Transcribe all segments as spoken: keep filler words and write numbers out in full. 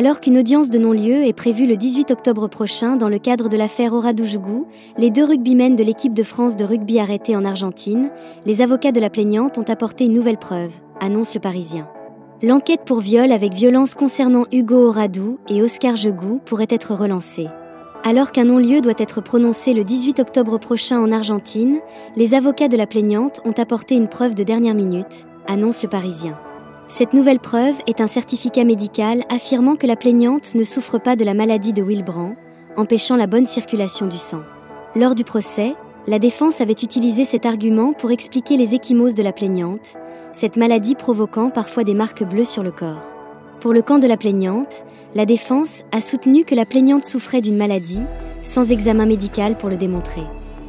Alors qu'une audience de non-lieu est prévue le dix-huit octobre prochain dans le cadre de l'affaire Oradoujogou, les deux rugbymen de l'équipe de France de rugby arrêtés en Argentine, les avocats de la plaignante ont apporté une nouvelle preuve, annonce Le Parisien. L'enquête pour viol avec violence concernant Hugo Oradou et Oscar Jegou pourrait être relancée. Alors qu'un non-lieu doit être prononcé le dix-huit octobre prochain en Argentine, les avocats de la plaignante ont apporté une preuve de dernière minute, annonce Le Parisien. Cette nouvelle preuve est un certificat médical affirmant que la plaignante ne souffre pas de la maladie de Willebrand, empêchant la bonne circulation du sang. Lors du procès, la défense avait utilisé cet argument pour expliquer les ecchymoses de la plaignante, cette maladie provoquant parfois des marques bleues sur le corps. Pour le camp de la plaignante, la défense a soutenu que la plaignante souffrait d'une maladie, sans examen médical pour le démontrer.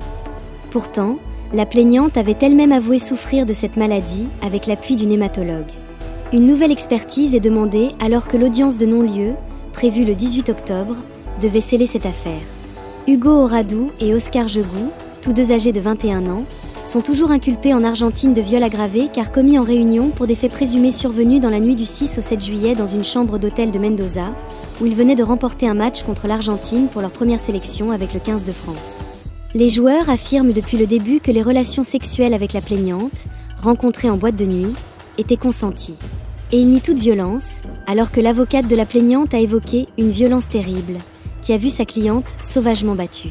Pourtant, la plaignante avait elle-même avoué souffrir de cette maladie avec l'appui d'une hématologue. Une nouvelle expertise est demandée alors que l'audience de non-lieu, prévue le dix-huit octobre, devait sceller cette affaire. Hugo Oradou et Oscar Jegou, tous deux âgés de vingt et un ans, sont toujours inculpés en Argentine de viol aggravé car commis en Réunion pour des faits présumés survenus dans la nuit du six au sept juillet dans une chambre d'hôtel de Mendoza, où ils venaient de remporter un match contre l'Argentine pour leur première sélection avec le quinze de France. Les joueurs affirment depuis le début que les relations sexuelles avec la plaignante, rencontrées en boîte de nuit, étaient consenties. Et ils nient toute violence, alors que l'avocate de la plaignante a évoqué une violence terrible, qui a vu sa cliente sauvagement battue.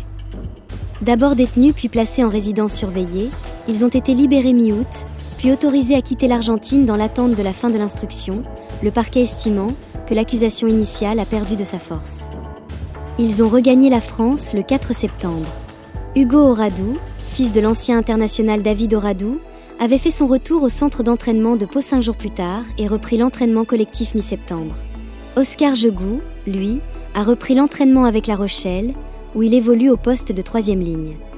D'abord détenus puis placés en résidence surveillée, ils ont été libérés mi-août, puis autorisés à quitter l'Argentine dans l'attente de la fin de l'instruction, le parquet estimant que l'accusation initiale a perdu de sa force. Ils ont regagné la France le quatre septembre. Hugo Oradou, fils de l'ancien international David Oradou, avait fait son retour au centre d'entraînement de Pau cinq jours plus tard et repris l'entraînement collectif mi-septembre. Oscar Jegou, lui, a repris l'entraînement avec La Rochelle, où il évolue au poste de troisième ligne.